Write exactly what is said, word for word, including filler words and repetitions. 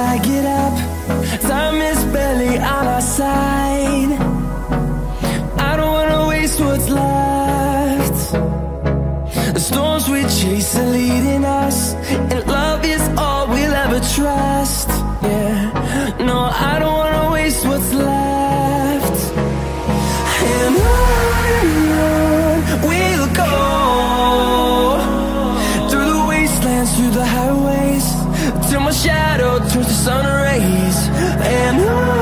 I get up, time is barely on our side. I don't wanna waste what's left. The storms we chase are leading us, and love is all we'll ever trust. Yeah, no, I don't wanna waste what's left. And on and on we'll go, through the wastelands, through the highways, till my shadow turns to sun rays. And on